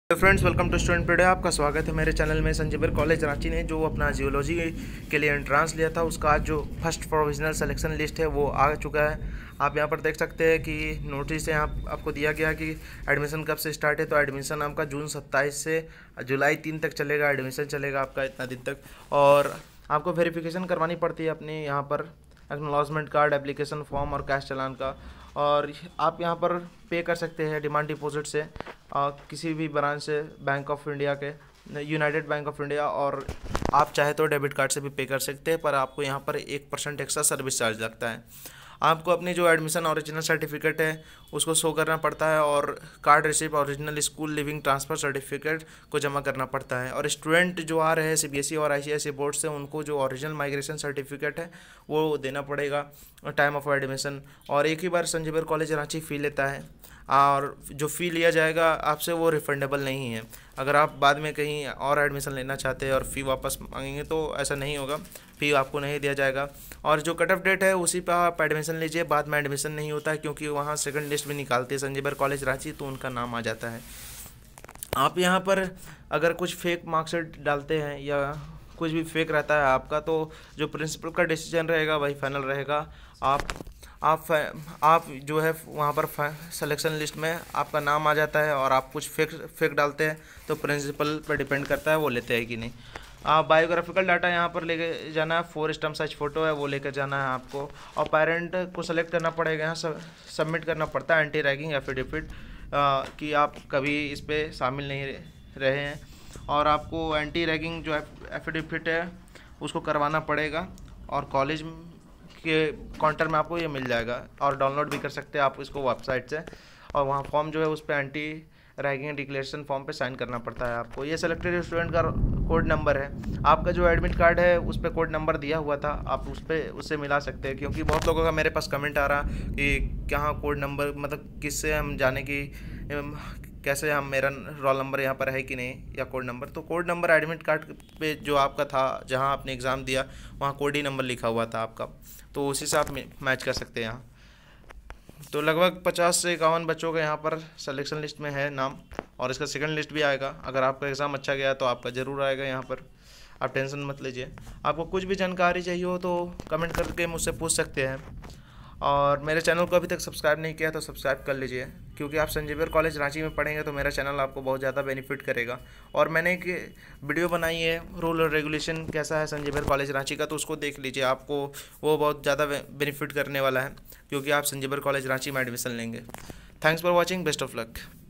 Friends, welcome to student pedia. आपका स्वागत है मेरे चैनल में। संजीवर कॉलेज रांची ने जो अपना जियोलॉजी के लिए एंट्रांस लिया था, उसका आज जो फर्स्ट प्रोविजनल सिलेक्शन लिस्ट है वो आ चुका है। आप यहां पर देख सकते हैं कि नोटिस यहाँ आपको दिया गया कि एडमिशन कब से स्टार्ट है। तो एडमिशन आपका जून 27 से जुलाई 3 तक चलेगा। एडमिशन चलेगा आपका इतना दिन तक, और आपको वेरिफिकेशन करवानी पड़ती है अपनी यहाँ पर एक्नॉलेजमेंट कार्ड, एप्लीकेशन फॉर्म और कैश चालान का। और आप यहाँ पर पे कर सकते हैं डिमांड डिपॉजिट से किसी भी ब्रांच से, बैंक ऑफ इंडिया के, यूनाइटेड बैंक ऑफ इंडिया, और आप चाहे तो डेबिट कार्ड से भी पे कर सकते हैं। पर आपको यहाँ पर 1% एक्स्ट्रा सर्विस चार्ज लगता है। आपको अपनी जो एडमिशन ओरिजिनल सर्टिफिकेट है उसको शो करना पड़ता है, और card receipt, original school leaving transfer certificate को जमा करना पड़ता है। और स्टूडेंट जो आ रहे हैं सीबीएसई और आईसीएसई बोर्ड से, उनको जो ओरिजिनल माइग्रेशन सर्टिफिकेट है वो देना पड़ेगा टाइम ऑफ एडमिशन। और एक ही बार संजीवर कॉलेज रांची फ़ी लेता है, और जो फ़ी लिया जाएगा आपसे वो रिफंडेबल नहीं है। अगर आप बाद में कहीं और एडमिशन लेना चाहते हैं और फ़ी वापस मांगेंगे तो ऐसा नहीं होगा, फ़ी आपको नहीं दिया जाएगा। और जो कट ऑफ डेट है उसी पर आप एडमिशन लीजिए, बाद में एडमिशन नहीं होता है, क्योंकि वहाँ सेकंड लिस्ट भी निकालती है संजीवर कॉलेज रांची, तो उनका नाम आ जाता है। आप यहाँ पर अगर कुछ फेक मार्कशीट डालते हैं या कुछ भी फेक रहता है आपका, तो जो प्रिंसिपल का डिसीजन रहेगा वही फाइनल रहेगा। आप जो है वहाँ पर सिलेक्शन लिस्ट में आपका नाम आ जाता है, और आप कुछ फेक डालते हैं तो प्रिंसिपल पर डिपेंड करता है वो लेते हैं कि नहीं। आप बायोग्राफिकल डाटा यहाँ पर लेके जाना है, 4 स्टैम्प साइज फ़ोटो है वो लेकर जाना है आपको, और पेरेंट को सेलेक्ट करना पड़ेगा। यहाँ सबमिट करना पड़ता है एंटी रैगिंग एफिडेविट कि आप कभी इस पर शामिल नहीं रहे हैं, और आपको एंटी रैगिंग जो एफिडेविट है उसको करवाना पड़ेगा। और कॉलेज के काउंटर में आपको ये मिल जाएगा, और डाउनलोड भी कर सकते हैं आप इसको वेबसाइट से। और वहाँ फॉर्म जो है उस पर एंटी रैगिंग डिक्लेरेशन फॉर्म पे साइन करना पड़ता है आपको। ये सेलेक्टेड स्टूडेंट का कोड नंबर है। आपका जो एडमिट कार्ड है उस पर कोड नंबर दिया हुआ था, आप उससे मिला सकते हैं, क्योंकि बहुत लोगों का मेरे पास कमेंट आ रहा कि क्या कोड नंबर, मतलब किससे हम जाने की, कैसे हम, मेरा रोल नंबर यहाँ पर है कि नहीं, या कोड नंबर। तो कोड नंबर एडमिट कार्ड पे जो आपका था, जहाँ आपने एग्ज़ाम दिया वहाँ कोड ही नंबर लिखा हुआ था आपका, तो उसी से आप मैच कर सकते हैं यहाँ। तो लगभग 50 से 51 बच्चों का यहाँ पर सिलेक्शन लिस्ट में है नाम, और इसका सेकंड लिस्ट भी आएगा। अगर आपका एग्ज़ाम अच्छा गया तो आपका ज़रूर आएगा यहाँ पर, आप टेंशन मत लीजिए। आपको कुछ भी जानकारी चाहिए हो तो कमेंट करके मुझसे पूछ सकते हैं। और मेरे चैनल को अभी तक सब्सक्राइब नहीं किया तो सब्सक्राइब कर लीजिए, क्योंकि आप संजीवर कॉलेज रांची में पढ़ेंगे तो मेरा चैनल आपको बहुत ज़्यादा बेनिफिट करेगा। और मैंने एक वीडियो बनाई है रूल और रेगुलेशन कैसा है संजीवर कॉलेज रांची का, तो उसको देख लीजिए, आपको वो बहुत ज़्यादा बेनिफिट करने वाला है, क्योंकि आप संजीवर कॉलेज रांची में एडमिशन लेंगे। Thanks for watching, best of luck.